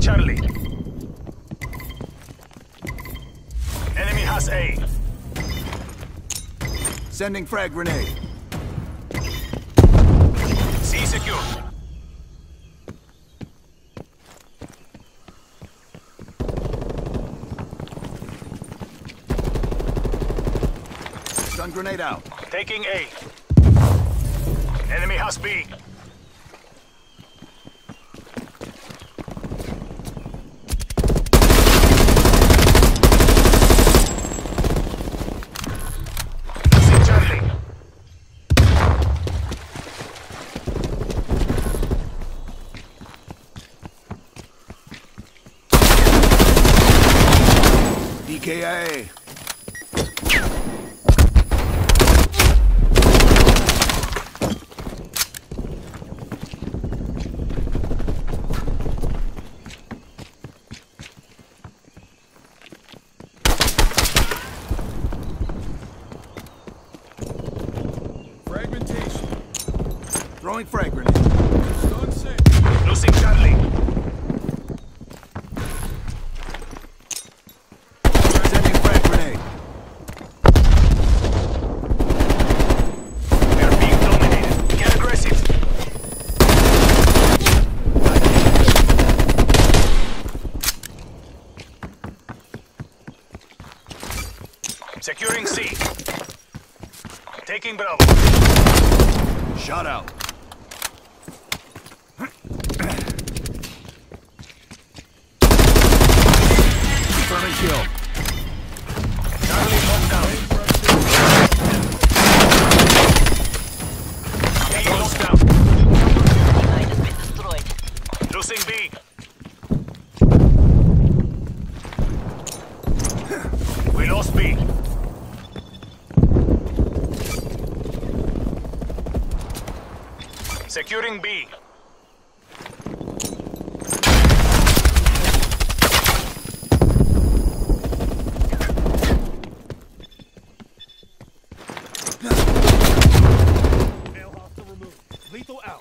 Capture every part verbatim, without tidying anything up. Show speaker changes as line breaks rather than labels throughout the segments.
Charlie. Enemy has A.
Sending frag grenade.
C secure.
Stun grenade out.
Taking A. Enemy has B. Losing Charlie.
D K I A.
Fragmentation.
Throwing frag grenade.
Stun safe.
Losing Charlie.
Sending frag grenade.
We are being dominated. Get aggressive. Securing C. Taking Bravo.
Shot out. Confirming kill.
Charlie locked down. A locked down.
Mine has been destroyed.
Losing B. We lost B. Securing B.
Male hostile removed. Lethal out.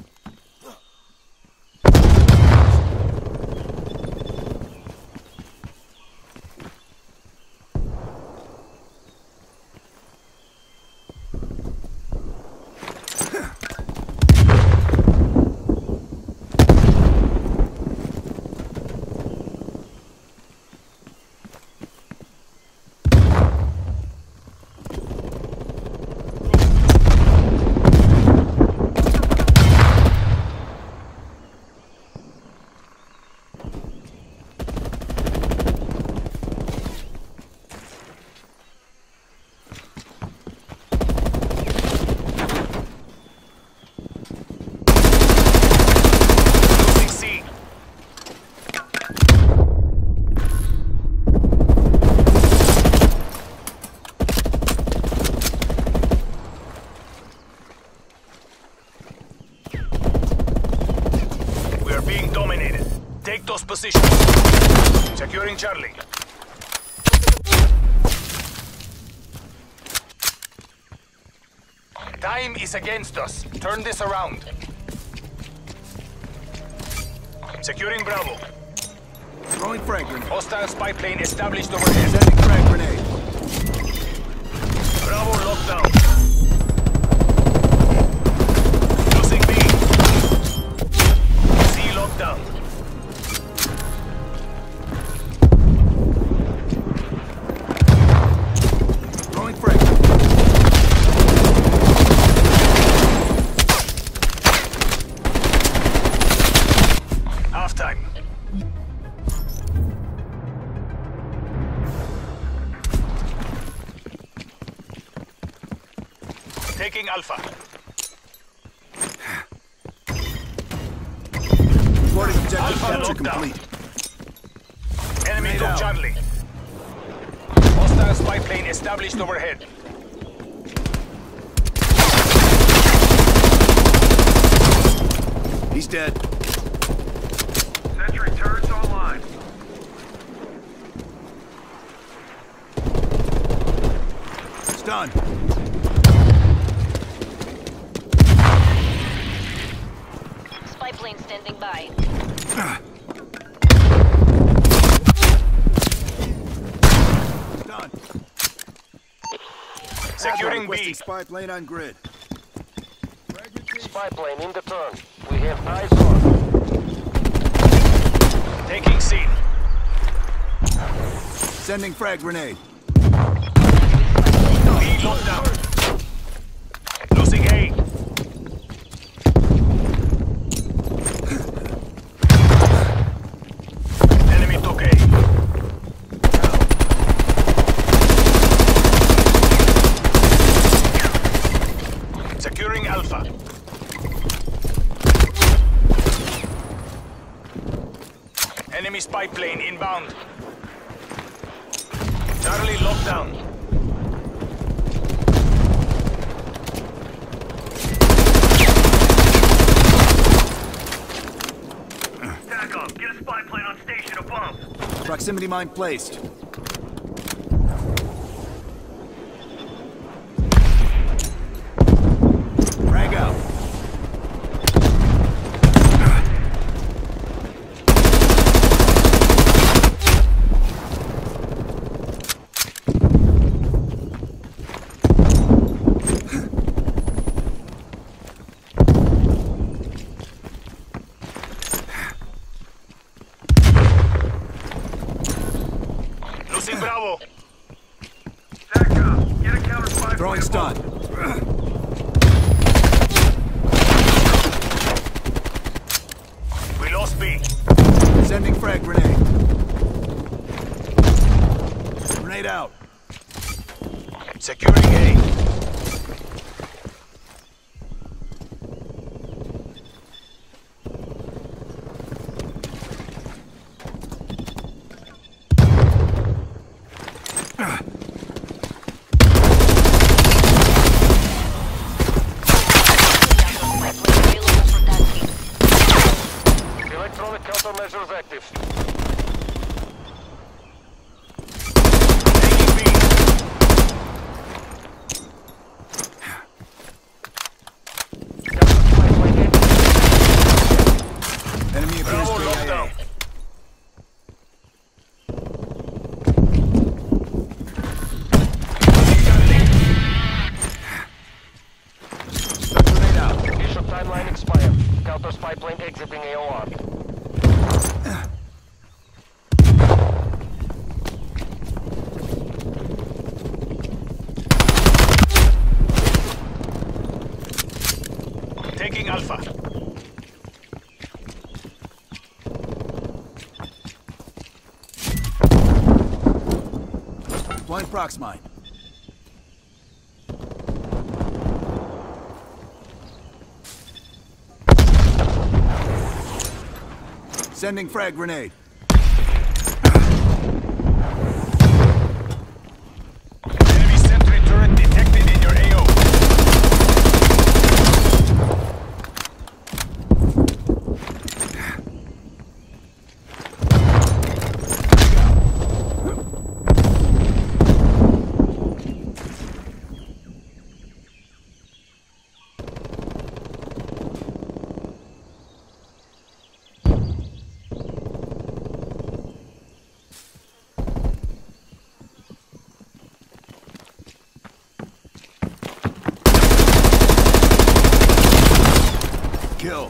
Losing C. We are being dominated. Take those positions. Securing Charlie. Time is against us. Turn this around. Securing Bravo.
Throwing frag grenade.
Hostile spy plane established overhead.
Sending frag grenade.
Bravo locked down. Losing B. C locked down.
Throwing frag grenade.
Halftime. Taking Alpha.
Reporting objective
Alpha
capture
locked down.
complete.
Enemy
Grenade
took
out.
Charlie. Hostile spy plane established overhead.
He's dead.
Sentry turrets online.
Stun.
Spy plane standing by.
Securing
Requesting
B.
spy plane on grid.
Spy plane in the turn. We have eyes on.
Taking scene.
Sending frag grenade.
B lockdown. Losing A. Enemy took A. Securing Alpha. Enemy spy plane inbound. Charlie lockdown.
Tack up. Get a spy plane on station above.
Proximity mine placed. Frag out.
Losing Bravo.
Tack up. Get a counter spy
Throwing
plane
stun.
We lost B.
Sending frag grenade. Grenade out.
Securing A.
Electronic countermeasures active.
Taking B.
Counter spy plane in.
Enemy appears
Bravo
to be
lockdown.
Stun grenade out.
Mission timeline expired. Counter spy plane exiting A O R.
Taking Alpha.
Blind prox mine. Sending frag grenade.
Enemy sentry turret detected in your A O.
Kill.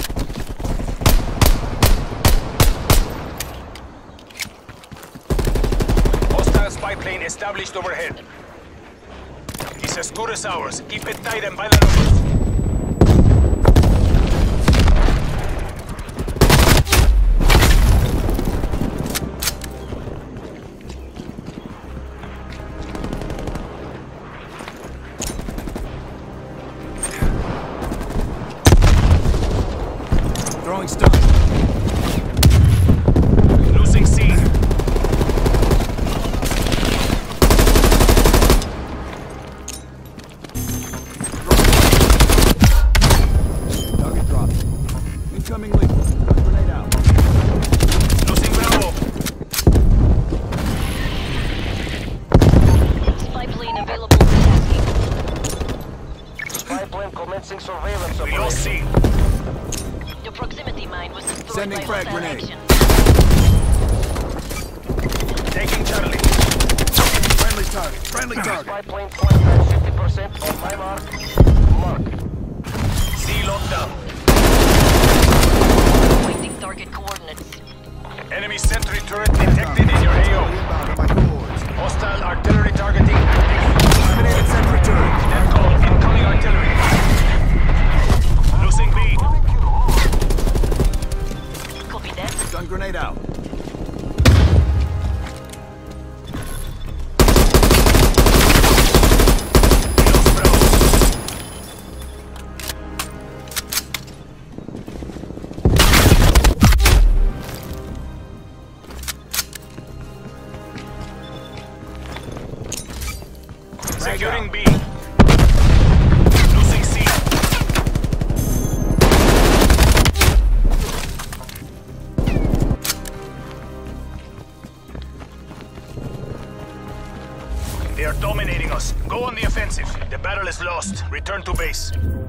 Hostile spy plane established overhead. It's as good as ours. Keep it tight and by the numbers.
Throwing stun.
Losing C.
Target dropped. Incoming lethal. Stun grenade out.
Losing Bravo.
Spy plane available for tasking.
Spy plane commencing surveillance
We lost
operation.
C.
Your proximity mine was destroyed
Sending
by
frag
hostile
grenade.
action.
Taking Charlie.
Friendly target. Friendly target.
Spy plane flying at fifty percent on my mark. Mark.
C locked down.
Waiting target coordinates.
Enemy sentry turret detected in your A O.
Inbound on my coordinates.
Hostile artillery targeting active.
Eliminated sentry turret.
Net call. Incoming artillery. Losing B.
Copy that.
Stun grenade out.
Los Bravos. Securing B. Losing C. They are dominating us. Go on the offensive. The battle is lost. Return to base.